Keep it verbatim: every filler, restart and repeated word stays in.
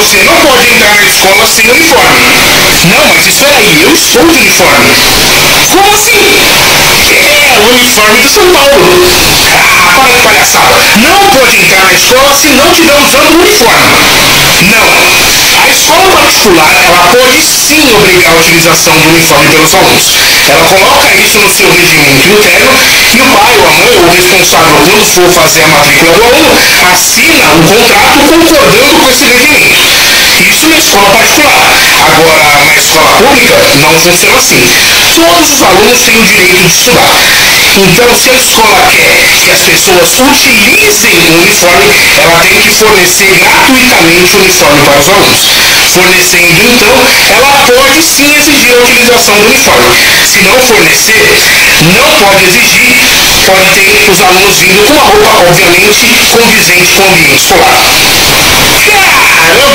você não pode entrar na escola sem uniforme. Não, mas espera aí, eu estou de uniforme. Como assim? É, o uniforme do São Paulo. Ah, para de palhaçada. Não pode entrar na escola se não tiver usando o uniforme. Não. A escola particular, ela pode sim obrigar a utilização do uniforme pelos alunos. Ela coloca isso no seu regimento interno e o pai, ou a mãe, ou o responsável, quando for fazer a matrícula do aluno, assina um contrato concordando com esse regimento. Isso na escola particular. Agora, na escola pública, não funciona assim. Todos os alunos têm o direito de estudar. Então, se a escola quer que as pessoas utilizem o uniforme, ela tem que fornecer gratuitamente o uniforme para os alunos. Fornecendo, então, ela pode sim exigir a utilização do uniforme. Se não fornecer, não pode exigir, pode ter os alunos vindo com uma roupa, obviamente, condizente com o ambiente escolar. Caramba!